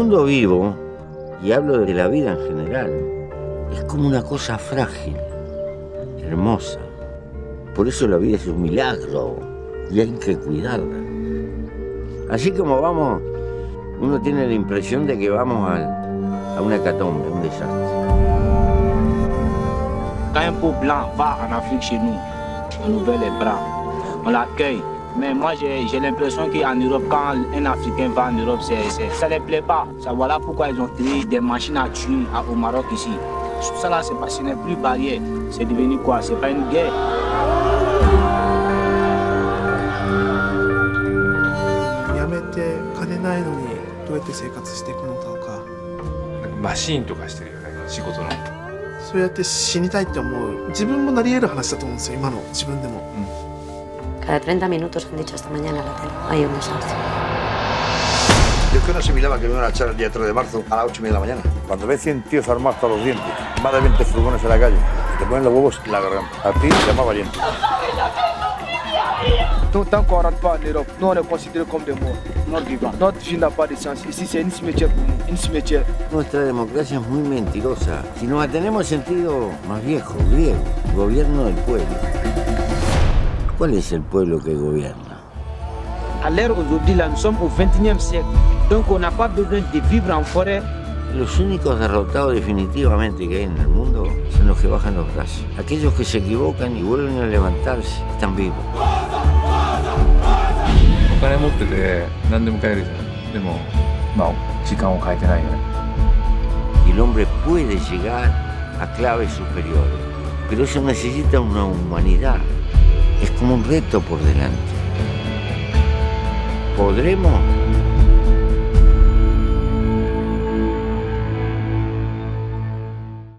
mundo vivo, y hablo de la vida en general, es como una cosa frágil, hermosa. Por eso la vida es un milagro y hay que cuidarla. Así como vamos, uno tiene la impresión de que vamos a una hecatombe, un desastre. Quand un peau blanc va en Afrique chez nous, on ouvre les bras, on l'accueille. Mais moi j'ai l'impression qu'en Europe, quand un Africain va en Europe, ça ne les plaît pas. Ça, voilà pourquoi ils ont créé des machines à tuer au Maroc ici. Ça là, ce n'est plus barrière, c'est devenu quoi? C'est pas une guerre. マシーンとかしてるよね、仕事の。 そうやって死にたいって思う自分もなり得る話だと思うんですよ、今の自分でも。 Cada 30 minutos han dicho esta mañana la tele, hay un desastre. Yo es que no asimilaba que me iban a echar el día 3 de marzo a las 8:30 de la mañana. Cuando ves 100 tíos armados hasta los dientes, más de 20 furgones en la calle, te ponen los huevos en la garganta. A ti te llama valiente. Tant qu'on ne rentre pas en Europe, nous on est considérés comme des morts, non vivants. Notre vie n'a pas de sens. Ici c'est un cimetière pour nous, un cimetière. Nuestra democracia es muy mentirosa. Si nos atenemos sentido más viejo, griego, gobierno del pueblo. ¿Cuál es el pueblo que gobierna? À l'ère aujourd'hui, là, nous sommes au XXIe siècle. Donc on n'a pas besoin de vivre en forêt. Los únicos derrotados definitivamente que hay en el mundo son los que bajan los brazos. Aquellos que se equivocan y vuelven a levantarse están vivos. お金持ってて何でも買えるじゃん。でもまあ時間を変えてないよね。 Y el hombre puede llegar a claves superiores, pero eso necesita una humanidad. Es como un reto por delante. ¿Podremos?